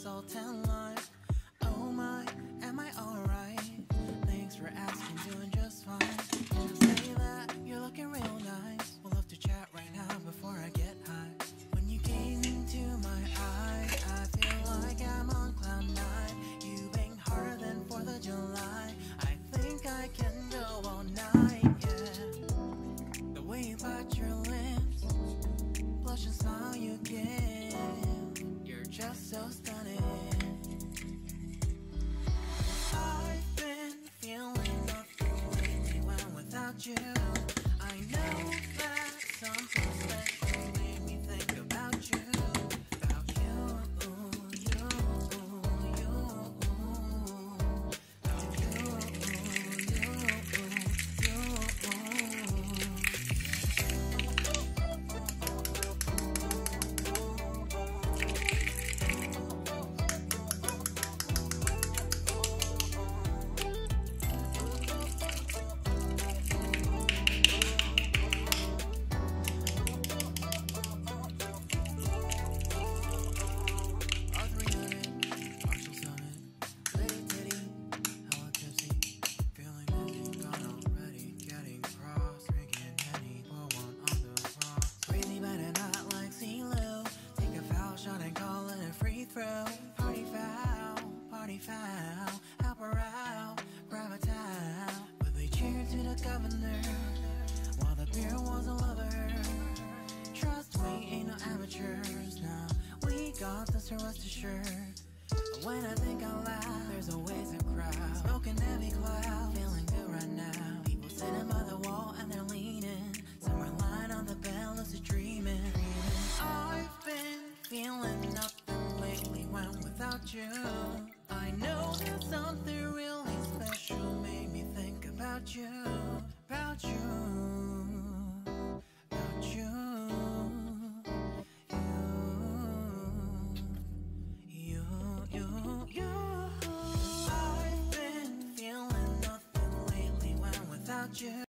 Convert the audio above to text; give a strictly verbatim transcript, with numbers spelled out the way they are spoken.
so tan line. Oh my, am I alright? Thanks for asking, doing just fine. Just say that you're looking real nice. We'll love to chat right now before I get high. When you gaze into my eyes, I feel like I'm on cloud nine. You bang harder than fourth of July. I think I can go all night, yeah. The way you bite your lips, blush and smile you give, you're just so stunning. I've been feeling nothing lately when without you. I know that something special made me think about you, about you, you, you, about you, so rest assured. When I think out loud, there's always a crowd smoking heavy cloud, feeling good right now. People sitting by the wall and they're leaning. Some are lying on the bed, lucid dreaming. I've been feeling nothing lately when without you. I know that something really special made me think about you, about you, about you. You.